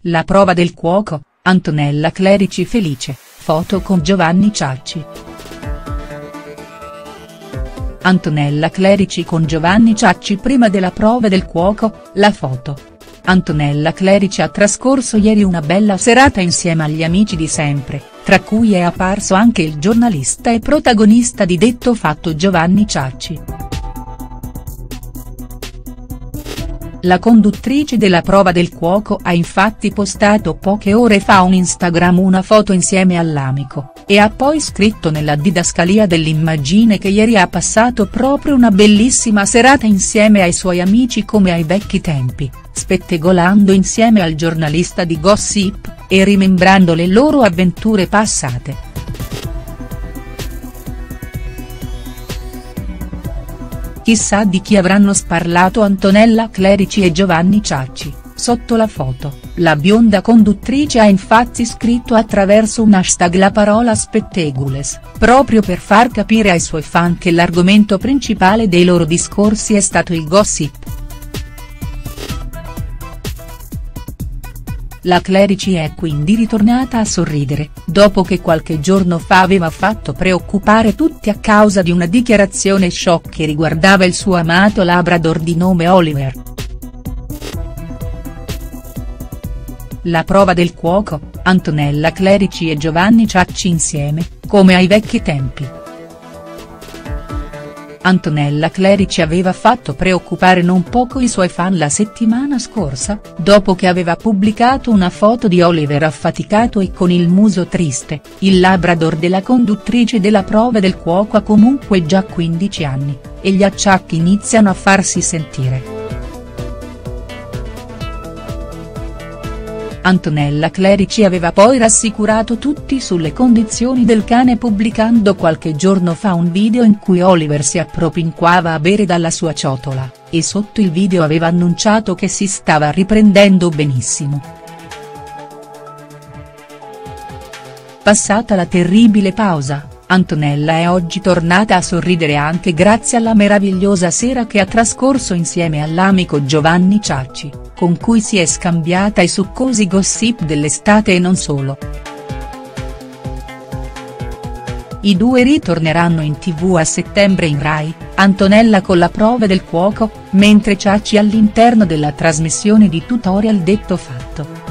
La prova del cuoco, Antonella Clerici felice, foto con Giovanni Ciacci. Antonella Clerici con Giovanni Ciacci prima della prova del cuoco, la foto. Antonella Clerici ha trascorso ieri una bella serata insieme agli amici di sempre, tra cui è apparso anche il giornalista e protagonista di detto fatto Giovanni Ciacci. La conduttrice della prova del cuoco ha infatti postato poche ore fa un Instagram una foto insieme all'amico, e ha poi scritto nella didascalia dell'immagine che ieri ha passato proprio una bellissima serata insieme ai suoi amici come ai vecchi tempi, spettegolando insieme al giornalista di Gossip, e rimembrando le loro avventure passate. Chissà di chi avranno sparlato Antonella Clerici e Giovanni Ciacci, sotto la foto, la bionda conduttrice ha infatti scritto attraverso un hashtag la parola spettegules, proprio per far capire ai suoi fan che l'argomento principale dei loro discorsi è stato il gossip. La Clerici è quindi ritornata a sorridere, dopo che qualche giorno fa aveva fatto preoccupare tutti a causa di una dichiarazione shock che riguardava il suo amato labrador di nome Oliver. La prova del cuoco, Antonella Clerici e Giovanni Ciacci insieme, come ai vecchi tempi. Antonella Clerici aveva fatto preoccupare non poco i suoi fan la settimana scorsa, dopo che aveva pubblicato una foto di Oliver affaticato e con il muso triste, il labrador della conduttrice della prova del cuoco ha comunque già 15 anni, e gli acciacchi iniziano a farsi sentire. Antonella Clerici aveva poi rassicurato tutti sulle condizioni del cane pubblicando qualche giorno fa un video in cui Oliver si appropinquava a bere dalla sua ciotola, e sotto il video aveva annunciato che si stava riprendendo benissimo. Passata la terribile pausa, Antonella è oggi tornata a sorridere anche grazie alla meravigliosa sera che ha trascorso insieme all'amico Giovanni Ciacci, con cui si è scambiata i succosi gossip dell'estate e non solo. I due ritorneranno in TV a settembre in Rai, Antonella con la prova del cuoco, mentre Ciacci all'interno della trasmissione di Tutorial Detto Fatto.